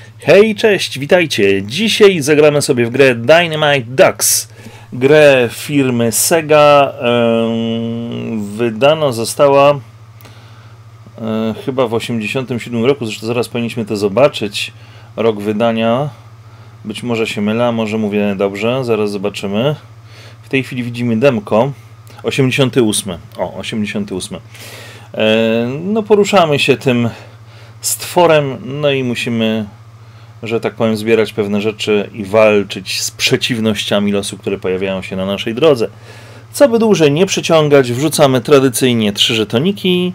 Hej, cześć, witajcie. Dzisiaj zagramy sobie w grę Dynamite Ducks. Grę firmy Sega. Wydana została chyba w 1987 roku, zresztą zaraz powinniśmy to zobaczyć. Rok wydania. Być może się mylę, może mówię dobrze, zaraz zobaczymy. W tej chwili widzimy demko. 88. O, 88. No poruszamy się tym stworem, no i musimy, że tak powiem, zbierać pewne rzeczy i walczyć z przeciwnościami losu, które pojawiają się na naszej drodze. Co by dłużej nie przeciągać, wrzucamy tradycyjnie 3 żetoniki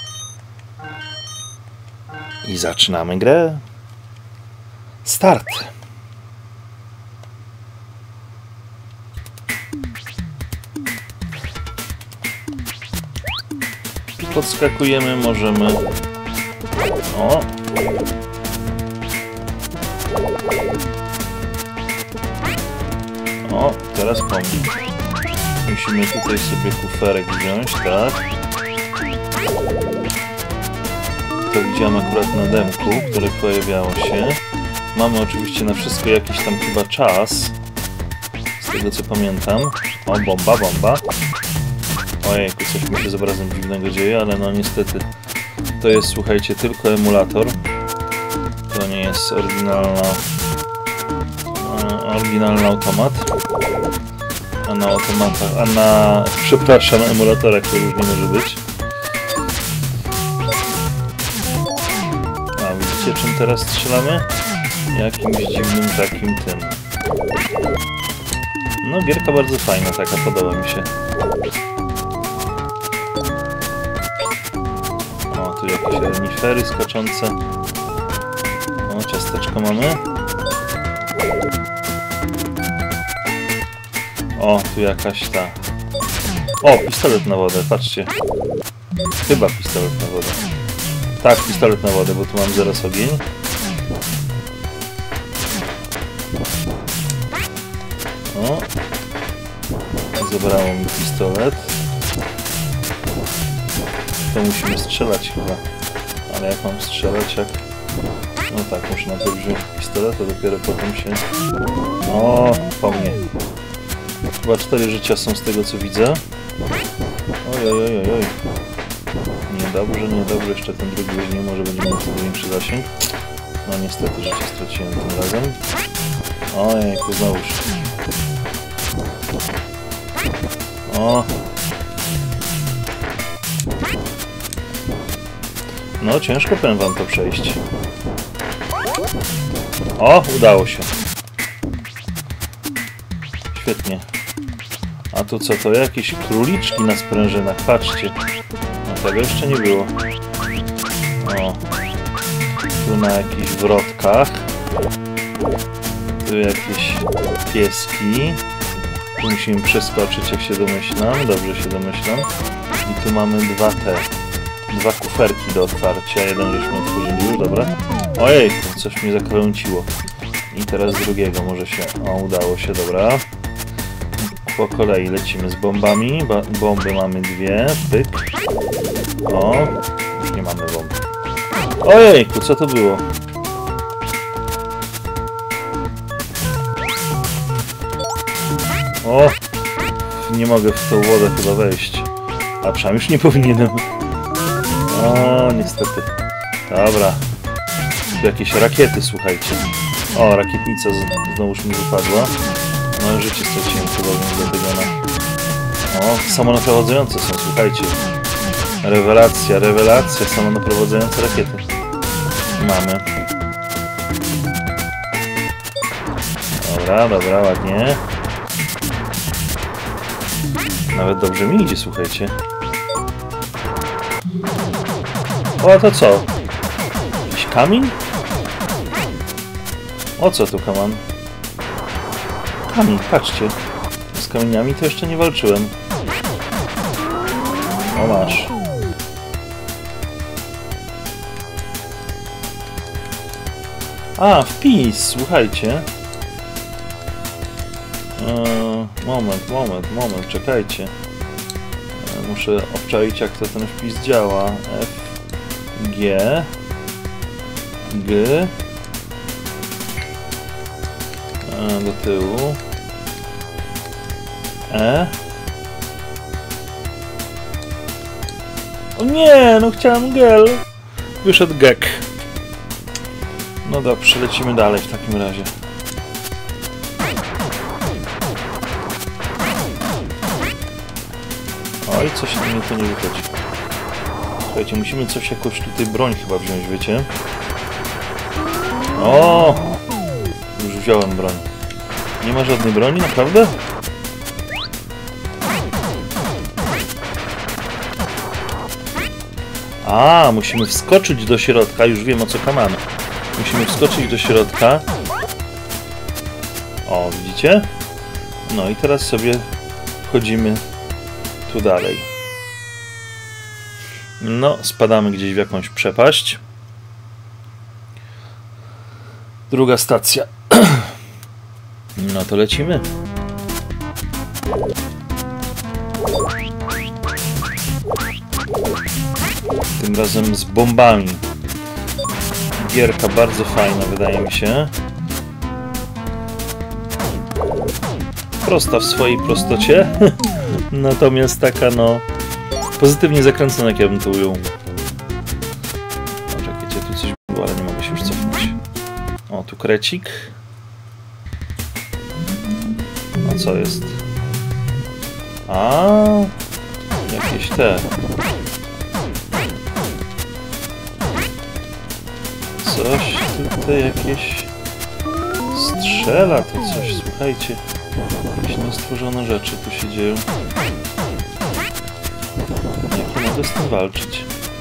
i zaczynamy grę. Start! Podskakujemy, możemy... O! O, teraz pomnik. Musimy tutaj sobie kuferek wziąć, tak? To widziałem akurat na demku, które pojawiało się. Mamy oczywiście na wszystko jakiś tam chyba czas. Z tego co pamiętam. O, bomba, bomba. Ojejku, coś mi się z obrazem dziwnego dzieje, ale no niestety to jest, słuchajcie, tylko emulator. To nie jest oryginalny automat. A na automatach, przepraszam, emulatorach to już nie może być. A widzicie, czym teraz strzelamy? Jakimś dziwnym takim tym. No, gierka bardzo fajna, taka, podoba mi się. O, tu jakieś renifery skoczące. O, ciasteczko mamy. O, tu jakaś ta... O, pistolet na wodę, patrzcie. Chyba pistolet na wodę. Tak, pistolet na wodę, bo tu mam zaraz ogień. O. Zabrało mi pistolet. To musimy strzelać chyba. Ale jak mam strzelać, jak... No tak, muszę najpierw wziąć pistolet, a dopiero potem się... O, po mnie. Chyba 4 życia są z tego co widzę. Oj, oj, oj, oj. Niedobrze, niedobrze. Jeszcze ten drugi weźmie, może będzie miał sobie większy zasięg. No niestety życie straciłem tym razem. Ojejku, znowuż. O! No ciężko powiem wam to przejść. O! Udało się. Świetnie. A tu co to? Jakieś króliczki na sprężynach. Patrzcie. No tego jeszcze nie było. O. Tu na jakichś wrotkach. Tu jakieś pieski. Tu musimy przeskoczyć, jak się domyślam. Dobrze się domyślam. I tu mamy dwa kuferki do otwarcia. Jeden żeśmy otworzyli już, dobra. Ojej, coś mnie zakręciło. I teraz drugiego może się... O, udało się, dobra. Po kolei lecimy z bombami. Bomby mamy 2. Pyk. O, już nie mamy bomb. Ojejku, co to było? O! Nie mogę w tą wodę chyba wejść. A przynajmniej już nie powinienem. O, niestety. Dobra. Tu jakieś rakiety, słuchajcie. O, rakietnica znowuż mi wypadła. No, życie straciłem chyba, więc dlatego O, samonaprowadzające są, słuchajcie. Rewelacja, rewelacja, samonaprowadzające rakiety. Mamy. Dobra, dobra, ładnie. Nawet dobrze mi idzie, słuchajcie. O, to co? Jakiś kamień? O co tu kaman? Kamień, patrzcie. Z kamieniami to jeszcze nie walczyłem. O, masz. A, wpis, słuchajcie. Moment, czekajcie. Muszę obczaić, jak to ten wpis działa. F, G, G, Do tyłu. E. O nie, no chciałem gel. Wyszedł gek. No dobrze, lecimy dalej w takim razie. Oj, coś na mnie to nie wychodzi. Słuchajcie, musimy coś jakoś tutaj broń chyba wziąć, wiecie? O! Już wziąłem broń. Nie ma żadnej broni, naprawdę? A, musimy wskoczyć do środka, już wiem o co kamamy. Musimy wskoczyć do środka. O, widzicie? No i teraz sobie wchodzimy tu dalej. No, spadamy gdzieś w jakąś przepaść. Druga stacja. No to lecimy. Tym razem z bombami. Gierka bardzo fajna, wydaje mi się. Prosta w swojej prostocie. Natomiast taka, no, pozytywnie zakręcona, jak ja bym to ujął. O, czekajcie, tu coś było, ale nie mogę się już cofnąć. O, tu krecik. A co jest? A, jakieś te. Coś tutaj jakieś strzela to coś, słuchajcie. Jakieś niestworzone rzeczy tu się dzieją. Jak ja mogę z tym walczyć?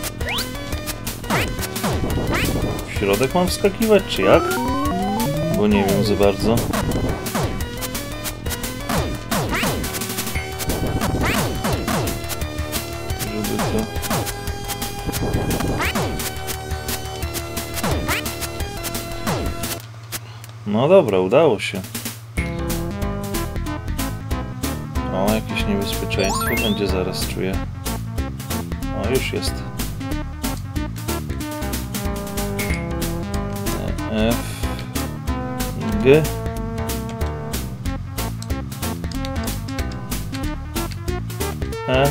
W środek mam wskakiwać, czy jak? Bo nie wiem za bardzo. Żeby to... No dobra, udało się. O, jakieś niebezpieczeństwo będzie zaraz, czuję. O, już jest. F... G... E...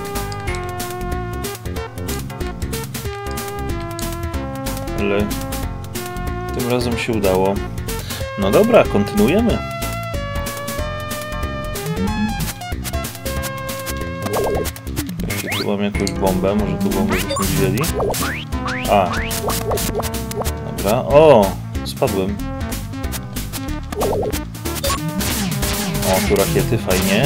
L... Tym razem się udało. No dobra, kontynuujemy. Tu mam jakąś bombę, może tu bombę byśmy wzięli. A. Dobra, o! Spadłem. O, tu rakiety, fajnie.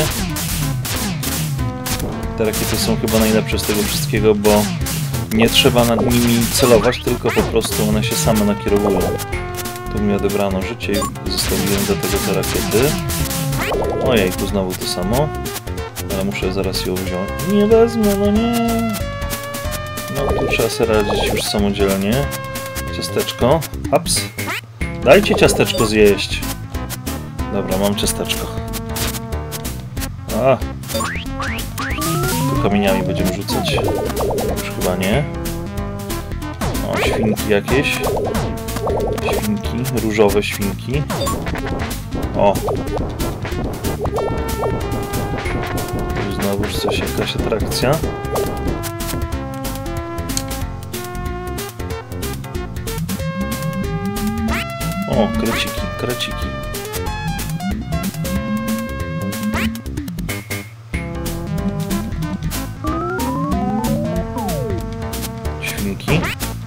Te rakiety są chyba najlepsze z tego wszystkiego, bo nie trzeba nad nimi celować, tylko po prostu one się same nakierowują. Tu mi odebrano życie i zostawiłem do tego te rakiety. Ojejku, znowu to samo. Ale muszę zaraz ją wziąć. Nie wezmę, no nie. No tu trzeba sobie radzić już samodzielnie. Ciasteczko. Ups. Dajcie ciasteczko zjeść. Dobra, mam ciasteczko. A. Tu kamieniami będziemy rzucać. Już chyba nie. O, świnki jakieś. Świnki, różowe świnki. O. Znowuż coś, jakaś atrakcja. O, kreciki, kreciki. Świnki.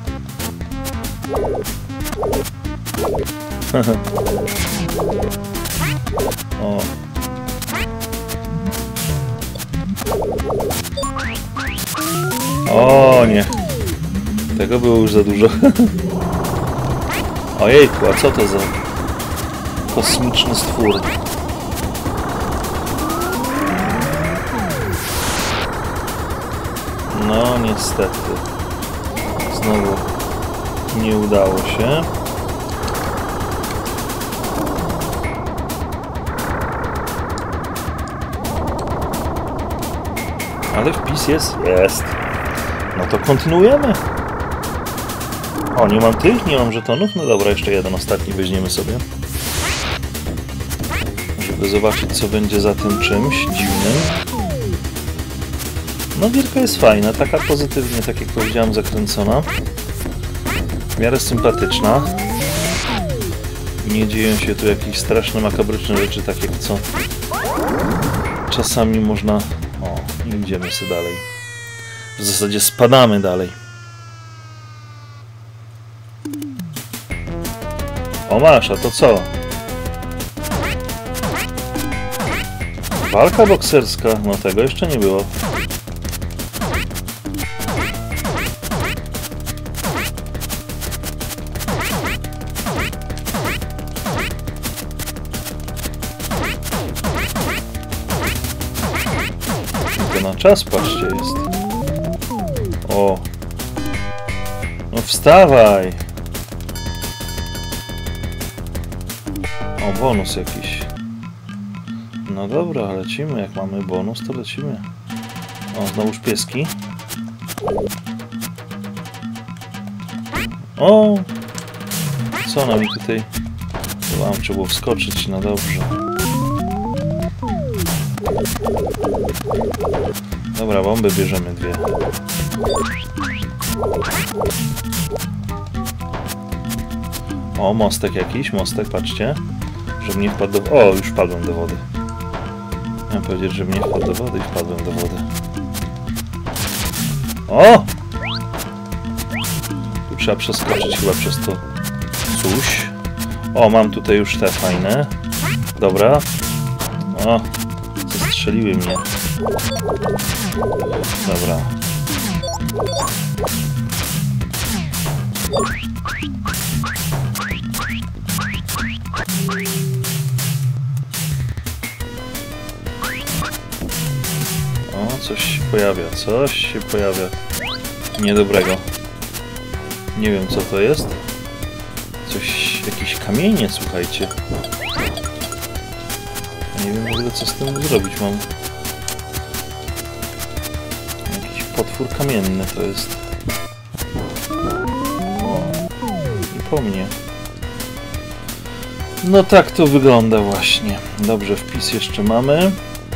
O. O nie. Tego było już za dużo. Ojejku, a co to za kosmiczny stwór? No niestety. Znowu nie udało się. Ale wpis jest? Jest. No to kontynuujemy. O, nie mam tych? Nie mam żetonów? No dobra, jeszcze jeden ostatni weźmiemy sobie. żeby zobaczyć, co będzie za tym czymś dziwnym. No gierka jest fajna, taka pozytywnie, tak jak powiedziałem, zakręcona. W miarę sympatyczna. Nie dzieją się tu jakieś straszne, makabryczne rzeczy, tak jak co czasami można... O, i idziemy sobie dalej. W zasadzie spadamy dalej. O masz, a to co? Walka bokserska? No tego jeszcze nie było. To na czas, patrzcie, jest. O. No wstawaj! O, bonus jakiś. No dobra, lecimy. Jak mamy bonus, to lecimy. O, znowuż pieski. O! Co nam tutaj... Chyba trzeba było wskoczyć, no dobrze. Dobra, bomby bierzemy dwie. O, mostek jakiś, mostek, patrzcie. Żebym nie wpadł do... O, już wpadłem do wody. Miałem powiedzieć, żebym nie wpadł do wody i wpadłem do wody. O! Tu trzeba przeskoczyć chyba przez to coś. O, mam tutaj już te fajne. Dobra. O, zastrzeliły mnie. Dobra. O, coś się pojawia, niedobrego. Nie wiem, co to jest. Jakieś kamienie, słuchajcie. Nie wiem w ogóle, co z tym zrobić mam. Jakiś potwór kamienny to jest. O, i po mnie. No tak to wygląda właśnie. Dobrze, wpis jeszcze mamy.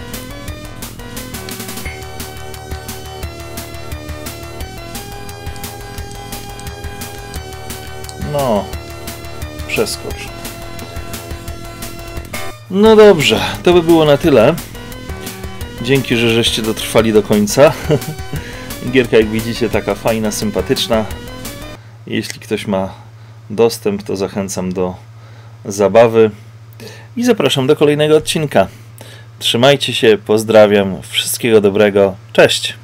No, przeskocz. No dobrze, to by było na tyle. Dzięki, że żeście dotrwali do końca. Gierka, jak widzicie, taka fajna, sympatyczna. Jeśli ktoś ma dostęp, to zachęcam do zabawy. I zapraszam do kolejnego odcinka. Trzymajcie się, pozdrawiam, wszystkiego dobrego, cześć!